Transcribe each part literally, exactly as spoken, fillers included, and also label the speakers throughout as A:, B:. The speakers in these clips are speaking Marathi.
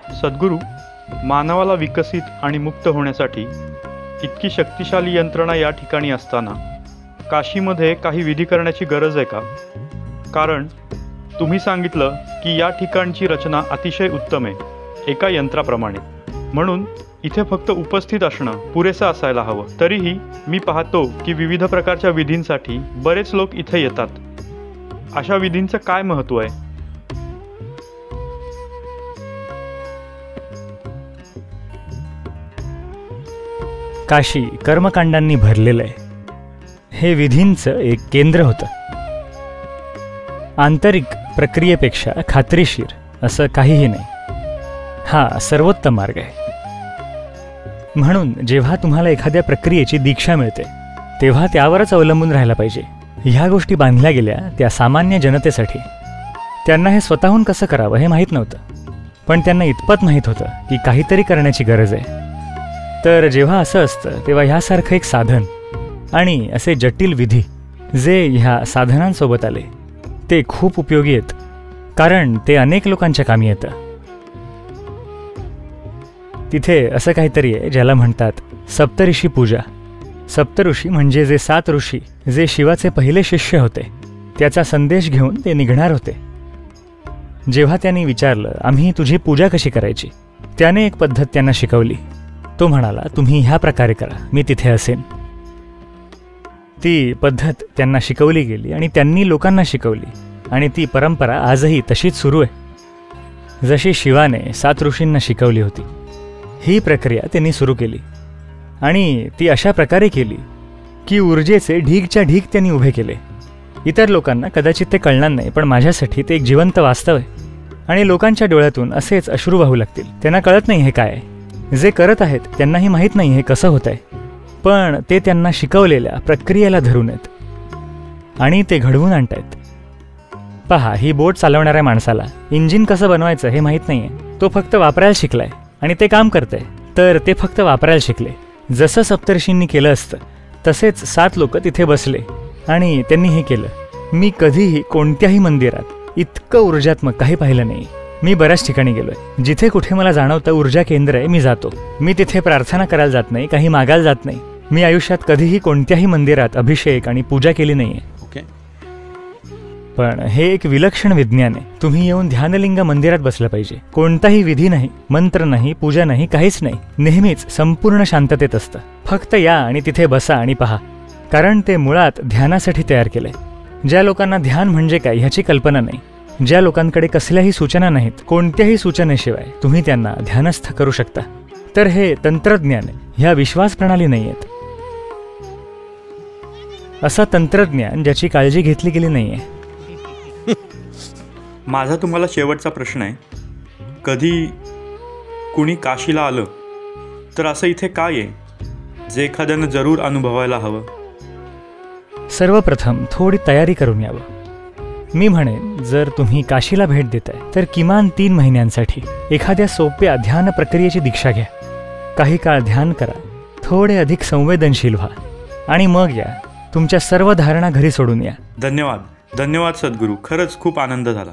A: सद्गुरू, मानवाला विकसित आणि मुक्त होण्यासाठी इतकी शक्तिशाली यंत्रणा या ठिकाणी असताना काशीमध्ये काही विधी करण्याची गरज आहे का? कारण तुम्ही सांगितलं की या ठिकाणची रचना अतिशय उत्तम आहे एका यंत्राप्रमाणे, म्हणून इथे फक्त उपस्थित असणं पुरेसं असायला हवं. तरीही मी पाहतो की विविध प्रकारच्या विधींसाठी बरेच लोक इथे येतात. अशा विधींचं काय महत्त्व आहे?
B: काशी कर्मकांडांनी भरलेलं आहे. हे विधींचं एक केंद्र होतं. आंतरिक प्रक्रियेपेक्षा खात्रीशीर असं काहीही नाही. हा सर्वोत्तम मार्ग आहे. म्हणून जेव्हा तुम्हाला एखाद्या प्रक्रियेची दीक्षा मिळते तेव्हा त्यावरच अवलंबून राहायला पाहिजे. ह्या गोष्टी बांधल्या गेल्या त्या सामान्य जनतेसाठी. त्यांना हे स्वतःहून कसं करावं हे माहीत नव्हतं, पण त्यांना इतपत माहीत होतं की काहीतरी करण्याची गरज आहे. तर जेव्हा असं असतं तेव्हा ह्यासारखं एक साधन आणि असे जटिल विधी जे ह्या साधनांसोबत आले ते खूप उपयोगी आहेत, कारण ते अनेक लोकांच्या कामी येतं. तिथे असं काहीतरी आहे ज्याला म्हणतात सप्तऋषी पूजा. सप्तऋषी म्हणजे जे सात ऋषी जे शिवाचे पहिले शिष्य होते, त्याचा संदेश घेऊन ते निघणार होते. जेव्हा त्यांनी विचारलं आम्ही तुझी पूजा कशी करायची, त्याने एक पद्धत त्यांना शिकवली. तो म्हणाला तुम्ही ह्या प्रकारे करा, मी तिथे असेन. ती पद्धत त्यांना शिकवली गेली आणि त्यांनी लोकांना शिकवली आणि ती परंपरा आजही तशीच सुरू आहे. जशी शिवाने सात ऋषींना शिकवली होती ही प्रक्रिया त्यांनी सुरू केली आणि ती अशा प्रकारे केली की ऊर्जेचे ढीगच्या ढीग त्यांनी उभे केले. इतर लोकांना कदाचित ते कळणार नाही, पण माझ्यासाठी ते एक जिवंत वास्तव आहे. आणि लोकांच्या डोळ्यातून असेच अश्रू वाहू लागतील. त्यांना कळत नाही हे काय आहे. जे करत आहेत त्यांनाही माहीत नाही हे कसं होत आहे, पण ते त्यांना शिकवलेल्या प्रक्रियेला धरून आहेत आणि ते घडवून आणतायत. पहा, ही बोट चालवणाऱ्या माणसाला इंजिन कसं बनवायचं हे माहीत नाही आहे. तो फक्त वापरायला शिकलाय आणि ते काम करतंय. तर ते फक्त वापरायला शिकले. जसं सप्तऋषींनी केलं असतं तसेच सात लोक तिथे बसले आणि त्यांनी हे केलं. मी कधीही कोणत्याही मंदिरात इतकं ऊर्जात्मक काही पाहिलं नाही. मी बऱ्याच ठिकाणी गेलोय. जिथे कुठे मला जाणवतं ऊर्जा केंद्र आहे मी जातो. मी तिथे प्रार्थना करायला जात नाही, काही मागायला जात नाही. मी आयुष्यात कधीही कोणत्याही मंदिरात अभिषेक आणि पूजा केली नाहीये.
A: ओके.
B: पण हे एक विलक्षण विज्ञान आहे. तुम्ही येऊन ध्यानलिंग मंदिरात बसलं पाहिजे. कोणताही विधी नाही, मंत्र नाही, पूजा नाही, काहीच नाही. नेहमीच संपूर्ण शांततेत असतं. फक्त या आणि तिथे बसा आणि पहा, कारण ते मुळात ध्यानासाठी तयार केलंय. ज्या लोकांना ध्यान म्हणजे काय ह्याची कल्पना नाही, ज्या लोकांकडे कसल्याही सूचना नाहीत, कोणत्याही सूचनेशिवाय तुम्ही त्यांना ध्यानस्थ करू शकता, तर हे तंत्रज्ञान आहे. ह्या विश्वास प्रणाली नाही आहेत. असं तंत्रज्ञान ज्याची काळजी घेतली गेली नाहीये.
A: माझा तुम्हाला शेवटचा प्रश्न आहे. कधी कुणी काशीला आलं तर असं इथे काय आहे जे एखाद्यानं जरूर अनुभवायला हवं?
B: सर्वप्रथम थोडी तयारी करून यावं. मी म्हणेन जर तुम्ही काशीला भेट देताय तर किमान तीन महिन्यांसाठी एखाद्या सोप्या ध्यान प्रक्रियेची दीक्षा घ्या. काही काळ ध्यान करा, थोडे अधिक संवेदनशील व्हा आणि मग या. तुमच्या सर्व धारणा घरी सोडून या.
A: धन्यवाद. धन्यवाद सद्गुरू. खरंच खूप आनंद झाला.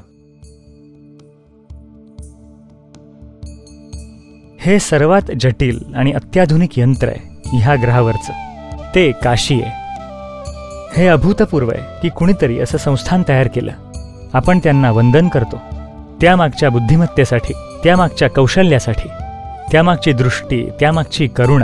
B: हे सर्वात जटिल आणि अत्याधुनिक यंत्र आहे ह्या ग्रहावरचं. ते काशी आहे. हे अभूतपूर्व आहे की कुणीतरी असं संस्थान तयार केलं. आपण त्यांना वंदन करतो त्यामागच्या बुद्धिमत्तेसाठी, त्यामागच्या कौशल्यासाठी, त्यामागची दृष्टी, त्यामागची करुणा,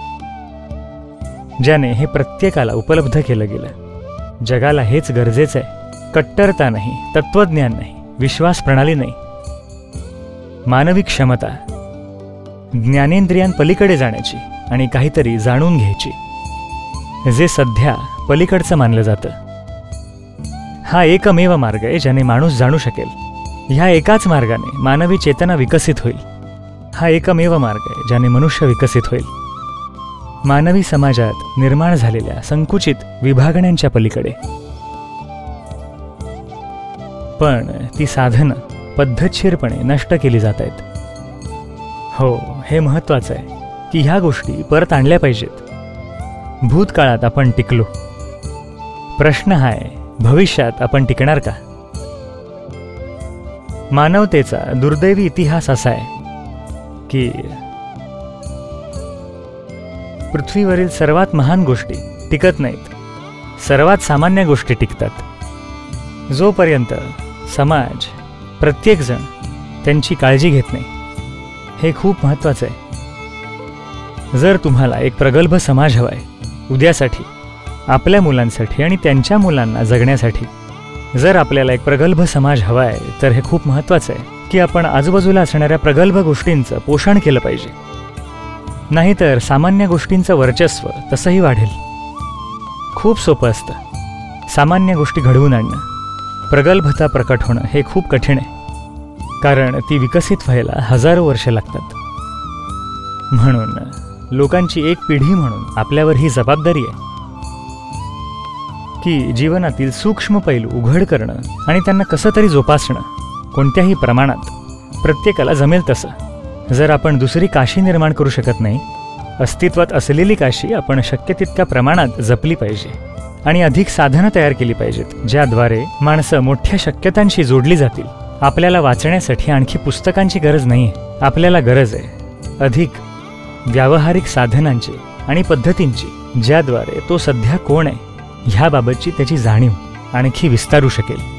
B: ज्याने हे प्रत्येकाला उपलब्ध केलं गेलं. जगाला हेच गरजेचं आहे. कट्टरता नाही, तत्वज्ञान नाही, विश्वास प्रणाली नाही. मानवी क्षमता, ज्ञानेंद्रियांपलीकडे जाण्याची आणि काहीतरी जाणून घ्यायची, जे सध्या पलीकडचं मानलं जातं. हा एकमेव मार्ग आहे ज्याने माणूस जाणू शकेल. ह्या एकाच मार्गाने मानवी चेतना विकसित होईल. हा एकमेव मार्ग आहे ज्याने मनुष्य विकसित होईल. मानवी समाजात निर्माण झालेल्या संकुचित विभागण्यांच्या पलीकडे. पण ती साधनं पद्धतशीरपणे नष्ट केली जात आहेत. हो, हे महत्त्वाचं आहे की ह्या गोष्टी परत आणल्या पाहिजेत. भूतकाळात आपण टिकलो. प्रश्न हा आहे, भविष्यात आपण टिकणार का? मानवतेचा दुर्दैवी इतिहास असा आहे की पृथ्वीवरील सर्वात महान गोष्टी टिकत नाहीत, सर्वात सामान्य गोष्टी टिकतात. जोपर्यंत समाज प्रत्येकजण त्यांची काळजी घेत नाही. हे खूप महत्त्वाचं आहे. जर तुम्हाला एक प्रगल्भ समाज हवा आहे उद्यासाठी, आपल्या मुलांसाठी आणि त्यांच्या मुलांना जगण्यासाठी, जर आपल्याला एक प्रगल्भ समाज हवा आहे तर हे खूप महत्त्वाचं आहे की आपण आजूबाजूला असणाऱ्या प्रगल्भ गोष्टींचं पोषण केलं पाहिजे. नाहीतर सामान्य गोष्टींचं वर्चस्व तसंही वाढेल. खूप सोपं असतं सामान्य गोष्टी घडवून आणणं. प्रगल्भता प्रकट होणं हे खूप कठीण आहे, कारण ती विकसित व्हायला हजारो वर्षे लागतात. म्हणून लोकांची एक पिढी म्हणून आपल्यावर ही जबाबदारी आहे की जीवनातील सूक्ष्म पैलू उघड करणं आणि त्यांना कसं तरी जोपासणं, कोणत्याही प्रमाणात, प्रत्येकाला जमेल तसं. जर आपण दुसरी काशी निर्माण करू शकत नाही, अस्तित्वात असलेली काशी आपण शक्य तितक्या प्रमाणात जपली पाहिजे आणि अधिक साधनं तयार केली पाहिजेत, ज्याद्वारे माणसं मोठ्या शक्यतांशी जोडली जातील. आपल्याला वाचण्यासाठी आणखी पुस्तकांची गरज नाही आहे. आपल्याला गरज आहे अधिक व्यावहारिक साधनांची आणि पद्धतींची, ज्याद्वारे तो सध्या कोण आहे ह्याबाबतची त्याची जाणीव आणखी विस्तारू शकेल.